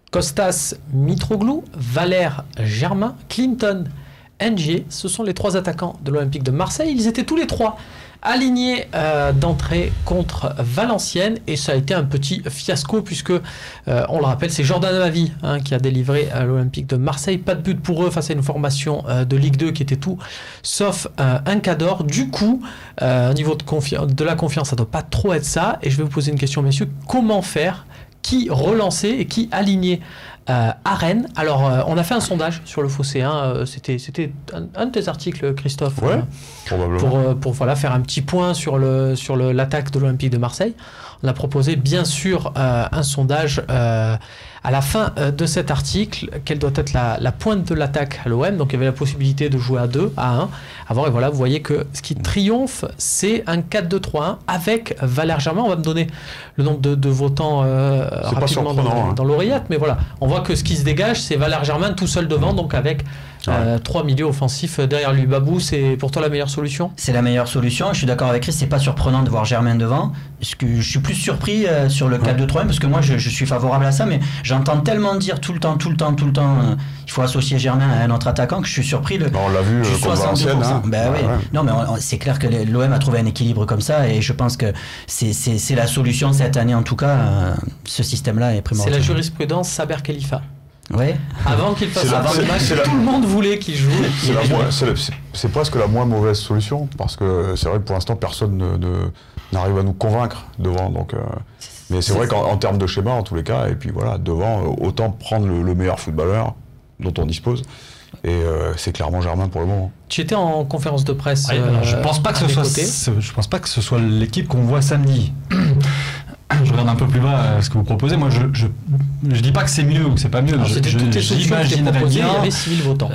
Kostas Mitroglou, Valère Germain, Clinton Ndiaye, ce sont les 3 attaquants de l'Olympique de Marseille. Ils étaient tous les 3 alignés d'entrée contre Valenciennes et ça a été un petit fiasco puisque, on le rappelle, c'est Jordan Amavi qui a délivré à l'Olympique de Marseille. Pas de but pour eux face à une formation de Ligue 2 qui était tout sauf un cador. Du coup, au niveau de la confiance, ça ne doit pas trop être ça. Et je vais vous poser une question, messieurs. Comment faire ? Qui relancer et qui aligner à Rennes? Alors, on a fait un sondage sur le Phocéen. C'était un de tes articles, Christophe, pour voilà, faire un petit point sur l'attaque de l'Olympique de Marseille. On a proposé, bien sûr, un sondage à la fin de cet article. Quelle doit être la pointe de l'attaque à l'OM? Donc, il y avait la possibilité de jouer à 2, à 1. Et voilà, vous voyez que ce qui triomphe, c'est un 4-2-3-1 avec Valère Germain. On va me donner le nombre de votants rapidement dans l'oreillette. Mais voilà, on voit que ce qui se dégage, c'est Valère Germain tout seul devant, donc avec 3 milieux offensifs derrière lui. Babou, c'est pour toi la meilleure solution? C'est la meilleure solution. Je suis d'accord avec Chris, c'est pas surprenant de voir Germain devant. Parce que je suis plus surpris sur le 4-2-3-1 parce que moi je suis favorable à ça, mais j'entends tellement dire tout le temps il faut associer Germain à un autre attaquant que je suis surpris. On l'a vu contre Valenciennes. Non, mais c'est clair que l'OM a trouvé un équilibre comme ça et je pense que c'est la solution cette année en tout cas. Ce système-là est primordial. C'est la jurisprudence Saber Khalifa. Ouais. Avant qu'il fasse le match, tout le monde voulait qu'il joue. C'est presque la moins mauvaise solution parce que c'est vrai que pour l'instant personne n'arrive à nous convaincre devant. Donc, mais c'est vrai qu'en termes de schéma, en tous les cas, et puis voilà, devant, autant prendre le meilleur footballeur dont on dispose. Et c'est clairement Germain pour le moment. Tu étais en conférence de presse. Je pense pas que ce soit l'équipe qu'on voit samedi. Je regarde un peu plus bas ce que vous proposez. Moi, je dis pas que c'est mieux ou que c'est pas mieux. J'imaginerais bien. Il y avait 6000 votants.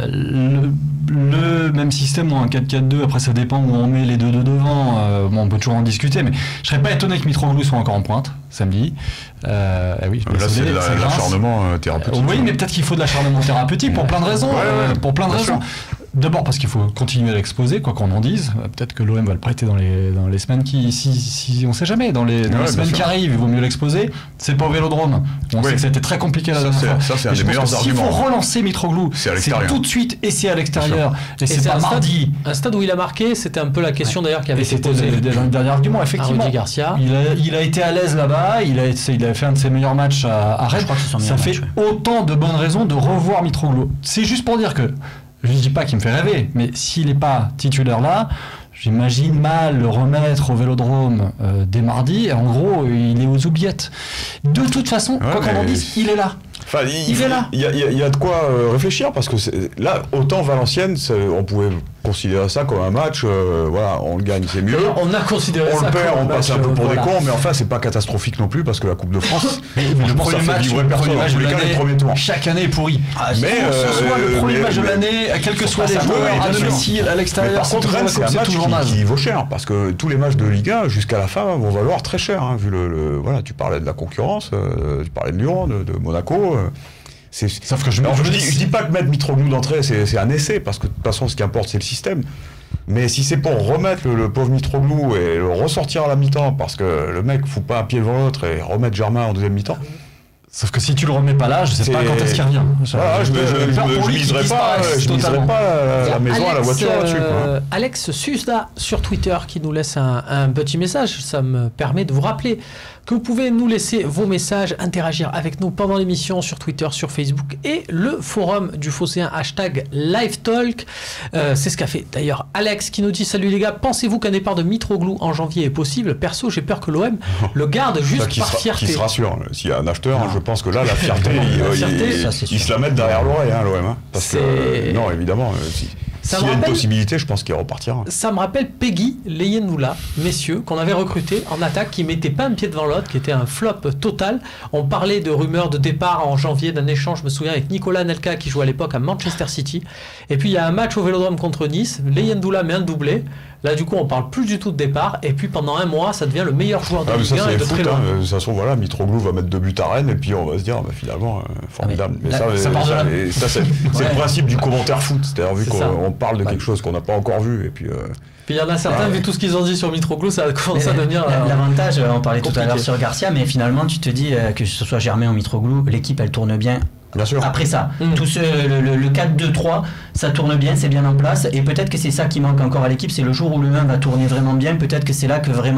Le même système ou un 4-4-2. Après, ça dépend où on met les deux de devant. On peut toujours en discuter, mais je serais pas étonné que Mitroglou soit encore en pointe samedi. Oui, là, c'est de l'acharnement thérapeutique. Oui, mais peut-être qu'il faut de l'acharnement thérapeutique pour plein de raisons. Pour plein de raisons. D'abord parce qu'il faut continuer à l'exposer, quoi qu'on en dise. Peut-être que l'OM va le prêter dans les semaines on sait jamais, dans les semaines qui arrivent, il vaut mieux l'exposer. C'est pas au Vélodrome. On sait que c'était très compliqué la dernière fois. Ça, c'est un des meilleurs arguments. S'il faut relancer Mitroglou, c'est tout de suite et c'est à l'extérieur. Et c'est pas mardi. Un stade où il a marqué, c'était un peu la question d'ailleurs qui avait été posée. C'était le dernier argument, effectivement. Garcia. Il a été à l'aise là-bas, il a fait un de ses meilleurs matchs à Rennes. Ça fait autant de bonnes raisons de revoir Mitroglou. C'est juste pour dire que je ne dis pas qu'il me fait rêver, mais s'il n'est pas titulaire là, j'imagine mal le remettre au Vélodrome dès mardi. Et en gros, il est aux oubliettes. De toute façon, quoi qu'on en dise, il est là. Enfin, il est là. Il y a de quoi réfléchir parce que là, autant Valenciennes, on pouvait considérer ça comme un match. Voilà, on le gagne, c'est mieux. On a considéré ça. On le perd, on passe un peu pour des cons, mais enfin, c'est pas catastrophique non plus parce que la Coupe de France. Le premier match de l'année, chaque année est pourri. Mais ce soit le premier match de l'année, quels que soient les joueurs, à domicile, à l'extérieur, par contre, Rennes, c'est un match qui vaut cher parce que tous les matchs de Ligue 1 jusqu'à la fin vont valoir très cher. Vu voilà, tu parlais de la concurrence, tu parlais de Lyon, de Monaco. Sauf que je dis pas que mettre Mitroglou d'entrée c'est un essai parce que de toute façon ce qui importe c'est le système, mais si c'est pour remettre le pauvre Mitroglou et le ressortir à la mi-temps parce que le mec fout pas un pied devant l'autre et remettre Germain en deuxième mi-temps. Sauf que si tu le remets pas là, je sais pas quand est-ce qu'il revient. Voilà, je miserais pas la maison à la voiture là-dessus. Alex Susda sur Twitter qui nous laisse un petit message. Ça me permet de vous rappeler que vous pouvez nous laisser vos messages, interagir avec nous pendant l'émission sur Twitter, sur Facebook et le forum du Phocéen #LiveTalk. C'est ce qu'a fait d'ailleurs Alex qui nous dit: salut les gars, pensez-vous qu'un départ de Mitroglou en janvier est possible? Perso, j'ai peur que l'OM le garde juste par fierté. Qui se rassure, s'il y a un acheteur, je pense que là, la fierté, ils se la mettent derrière l'oreille, l'OM. Parce que, non, évidemment, s'il y a une possibilité, je pense qu'il repartira. Ça me rappelle Peggy Leyenoula, messieurs, qu'on avait recruté en attaque, qui mettait pas un pied devant l'autre, qui était un flop total. On parlait de rumeurs de départ en janvier d'un échange, je me souviens, avec Nicolas Nelka, qui jouait à l'époque à Manchester City. Et puis il y a un match au Vélodrome contre Nice, Leyenoula met un doublé. Là, du coup, on parle plus du tout de départ. Et puis, pendant un mois, ça devient le meilleur joueur de Ligue 1 et de très loin. De toute façon, voilà, Mitroglou va mettre 2 buts à Rennes et puis on va se dire, finalement, formidable. Mais ça, c'est le principe du commentaire foot. C'est-à-dire, vu qu'on parle de quelque chose qu'on n'a pas encore vu. Et puis il y en a certains, vu tout ce qu'ils ont dit sur Mitroglou, ça commence à devenir. L'avantage, on parlait tout à l'heure sur Garcia, mais finalement, tu te dis que ce soit Germain ou Mitroglou, l'équipe, elle tourne bien. Bien sûr. Après ça, tout le 4-2-3, ça tourne bien, c'est bien en place. Et peut-être que c'est ça qui manque encore à l'équipe, c'est le jour où le 1 va tourner vraiment bien. Peut-être que c'est là que vraiment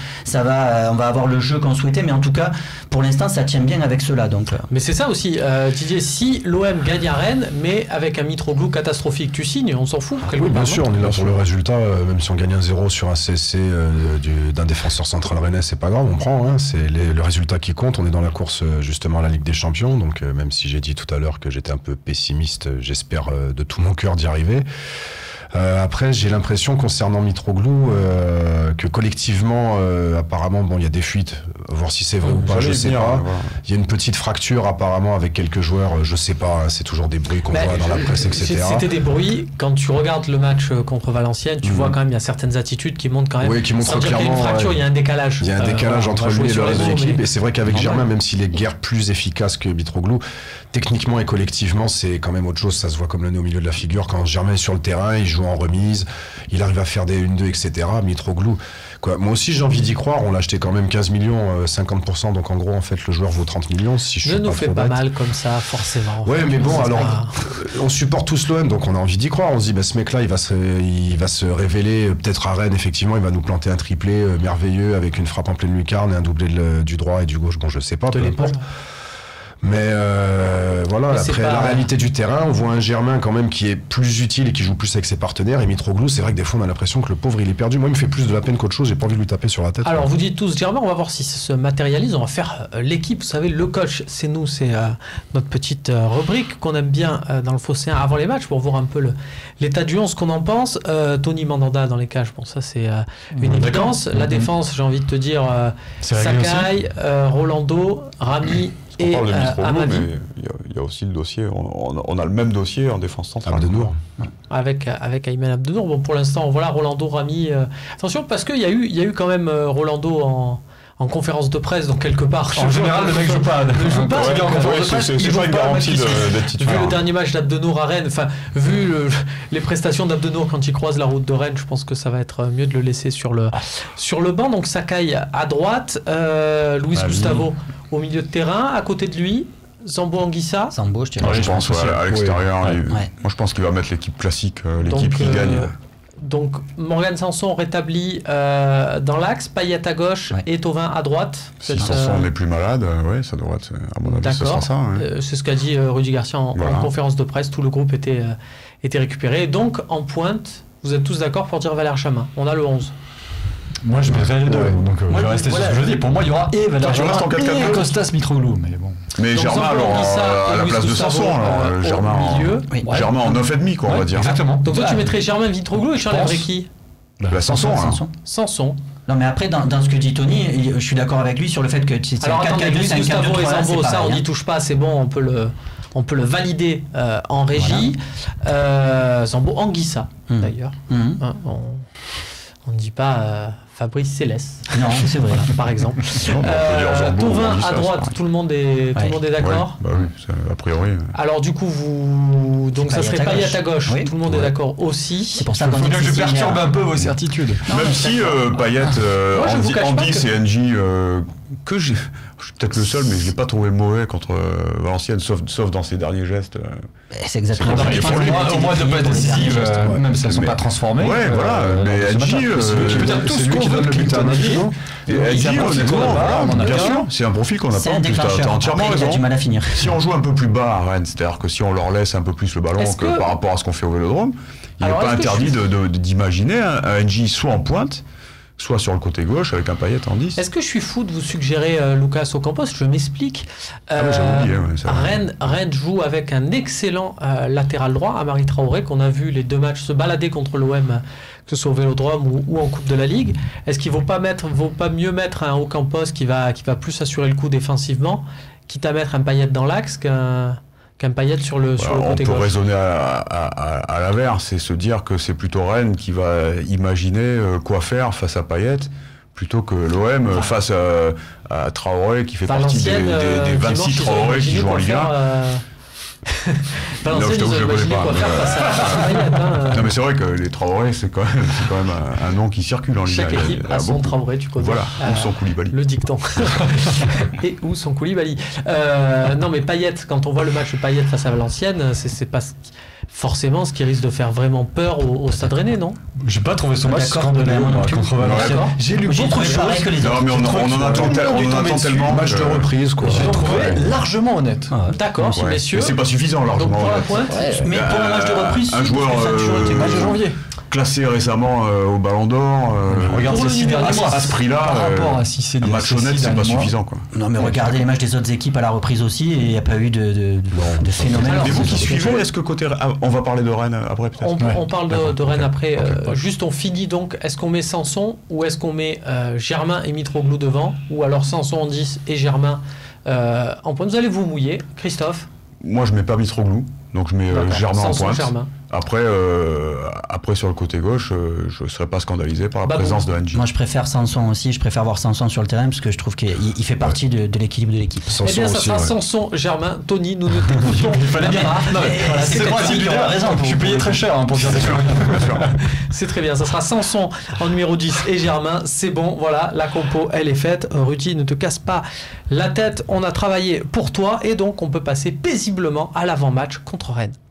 on va avoir le jeu qu'on souhaitait. Mais en tout cas, pour l'instant, ça tient bien avec cela. Donc. Mais c'est ça aussi, Didier. Si l'OM gagne à Rennes, mais avec un Mitroglou catastrophique, tu signes, on s'en fout. Oui, bien sûr, on est là pour le résultat. Même si on gagne 1-0 sur un CSC d'un défenseur central rennais, c'est pas grave, on prend. Hein, c'est le résultat qui compte. On est dans la course justement à la Ligue des Champions. Donc même si j'ai dit tout à l'heure que j'étais un peu pessimiste, j'espère de tout mon cœur d'y arriver. Après, j'ai l'impression concernant Mitroglou que collectivement, apparemment, il y a des fuites, voir si c'est vrai ou pas, je sais pas. Il y a une petite fracture apparemment avec quelques joueurs, je sais pas, c'est toujours des bruits qu'on voit dans la presse, etc. C'était des bruits. Quand tu regardes le match contre Valenciennes, tu vois quand même il y a certaines attitudes qui montrent quand même. Oui, qui montrent clairement. Il y a une fracture, il y a un décalage. Il y a un décalage entre lui et le reste de l'équipe. Et c'est vrai qu'avec Germain, même s'il est guère plus efficace que Mitroglou, techniquement et collectivement, c'est quand même autre chose. Ça se voit comme le nez au milieu de la figure. Quand Germain est sur le terrain, il joue en remise, il arrive à faire des 1-2, etc. Mitroglou, moi aussi j'ai envie d'y croire. On l'a acheté quand même 15 millions, 50%. Donc en gros, en fait, le joueur vaut 30 millions. Si je nous fais pas mal comme ça, forcément. Ouais, mais bon, alors, on supporte tous l'OM, donc on a envie d'y croire. On se dit, ce mec-là, il va se révéler peut-être à Rennes. Effectivement, il va nous planter un triplé merveilleux avec une frappe en pleine lucarne et un doublé du droit et du gauche. Bon, je sais pas, peu importe. Mais voilà, mais après la réalité du terrain, on voit un Germain quand même qui est plus utile et qui joue plus avec ses partenaires. Et Mitroglou, c'est vrai que des fois on a l'impression que le pauvre il est perdu. Moi il me fait plus de la peine qu'autre chose, j'ai pas envie de lui taper sur la tête. Alors vous dites tous Germain, on va voir si ça se matérialise, on va faire l'équipe, vous savez, le coach, c'est nous, c'est notre petite rubrique qu'on aime bien dans le Phocéen avant les matchs pour voir un peu l'état du 11, ce qu'on en pense. Tony Mandanda dans les cages, bon ça c'est une évidence. La défense, j'ai envie de te dire, Sakai, Rolando, Rami. On parle de Mitroglou, mais il y a aussi le dossier. On a le même dossier en défense centrale. Abdenour. Avec Ayman Abdenour. Bon, pour l'instant, voilà, Rolando, Rami. Attention, parce qu'il y a eu quand même Rolando en conférence de presse, donc quelque part. En général, le mec joue pas. Ne joue pas. C'est pas une garantie d'être titulaire. Vu le dernier match d'Abdenour à Rennes, enfin, vu les prestations d'Abdenour quand il croise la route de Rennes, je pense que ça va être mieux de le laisser sur le banc. Donc Sakai à droite, Luis Gustavo au milieu de terrain, à côté de lui, Zambo Anguissa. Zambo, je pense à l'extérieur. Moi, je pense qu'il va mettre l'équipe classique, l'équipe qui gagne. Donc Morgan Sanson rétabli dans l'axe, Payet à gauche et Thauvin à droite. Si Sanson n'est plus malade, ça devrait être, à mon avis, ce sera ça. C'est ce qu'a dit Rudy Garcia en conférence de presse. Tout le groupe était récupéré. Donc en pointe, vous êtes tous d'accord pour dire Valère Germain. On a le 11. Moi je mettrais les deux, donc je vais rester sur ce que je dis. Pour moi il y aura Valère Germain et Costas Mitroglou, mais bon. Mais donc, Germain alors à la place de Sanson, Germain en milieu, Germain en 9,5 quoi, on va dire. Exactement. Donc toi tu mettrais Germain, Mitroglou et tu enlèverais qui? Sanson. Sanson. Non mais après dans ce que dit Tony, je suis d'accord avec lui sur le fait que c'est un 4-4-2, c'est un 4-2-3, Zambo, ça on n'y touche pas, c'est bon, on peut le valider en régie. Zambo Anguissa d'ailleurs. On ne dit pas Fabrice Céleste. Non, c'est vrai. Par exemple. Thauvin à droite, tout le monde est d'accord. Oui, a priori. Alors du coup, donc ça serait Payet à gauche. Tout le monde est d'accord aussi. C'est pour ça qu'on dit que je perturbe un peu vos certitudes. Même si Payet, Andy et NJ, que j'ai... Je suis peut-être le seul, mais je ne l'ai pas trouvé mauvais contre Valenciennes, sauf dans ses derniers gestes. C'est exactement ça. Au moins de pas décisive, même si elles ne sont pas transformées. Ouais, voilà. Mais NJ, peut-être tout ce qu'on veut le Clinton. Et NJ, honnêtement, bien sûr, c'est un profil qu'on n'a pas. Tu as entièrement raison. Il a du mal à finir. Si on joue un peu plus bas à Rennes, c'est-à-dire que si on leur laisse un peu plus le ballon que par rapport à ce qu'on fait au Vélodrome, il n'est pas interdit d'imaginer un NJ soit en pointe, soit sur le côté gauche avec un Payet en 10. Est-ce que je suis fou de vous suggérer Lucas Ocampos? Je m'explique. J'ai oublié, Rennes joue avec un excellent latéral droit, Amari Traoré, qu'on a vu les deux matchs se balader contre l'OM, que ce soit au Vélodrome ou en Coupe de la Ligue. Est-ce qu'il ne vaut pas mieux mettre un Ocampos qui va plus assurer le coup défensivement, quitte à mettre un Payet dans l'axe qu'un qu'un Payet sur le côté on peut gauche. raisonner à l'inverse, et se dire que c'est plutôt Rennes qui va imaginer quoi faire face à Payet, plutôt que l'OM face à Traoré, qui fait partie des 26 Traoré qui jouent en Ligue 1. Valenciennes, ils ont imaginé quoi faire face à Payet. Non mais c'est vrai que les Traoré, c'est quand même un nom qui circule en Ligue 1. Chaque équipe a son Traoré, tu connais. Voilà, ou son Koulibaly. Le dicton. Et où son Koulibaly. Non mais Payet, quand on voit le match de Payet face à Valenciennes, c'est pas forcément ce qui risque de faire vraiment peur au Stade Rennais, non? J'ai pas trouvé son match scandaleux contre Valenciennes. J'ai lu beaucoup de choses. Non mais on en attend tellement. Match de reprise, quoi. J'ai trouvé largement honnête. D'accord, messieurs. Mais c'est pas suffisant largement. Donc pour la pointe, mais pour un match de reprise, un joueur match de janvier. Classé récemment au Ballon d'or, regarde ces 6 derniers mois. À ce prix-là, par rapport à si c'est un match honnête, c'est pas suffisant, quoi. Non mais regardez les matchs des autres équipes à la reprise aussi, et il n'y a pas eu de phénomène. Mais vous qui suivez, est-ce que côté on va parler de Rennes après peut-être? On parle de Rennes après. Juste on finit donc, est-ce qu'on met Sanson ou est-ce qu'on met Germain et Mitroglou devant, ou alors Sanson en 10 et Germain en pointe? Vous allez vous mouiller, Christophe? Moi je mets pas Mitroglou, donc je mets Germain en pointe. Germain. Après sur le côté gauche, je serais pas scandalisé par la présence de Angie. Moi je préfère Sanson aussi, je préfère voir Sanson sur le terrain parce que je trouve qu'il fait partie de l'équilibre de l'équipe. Eh bien ça sera Sanson, Germain, Tony, nous ne t'écoutons. Il fallait bien. C'est moi qui ai raison, je suis payé très cher pour dire des choses. C'est très bien, ça sera Sanson en numéro 10 et Germain, c'est bon, voilà, la compo elle est faite. Rudy, ne te casse pas la tête, on a travaillé pour toi et donc on peut passer paisiblement à l'avant-match contre Rennes.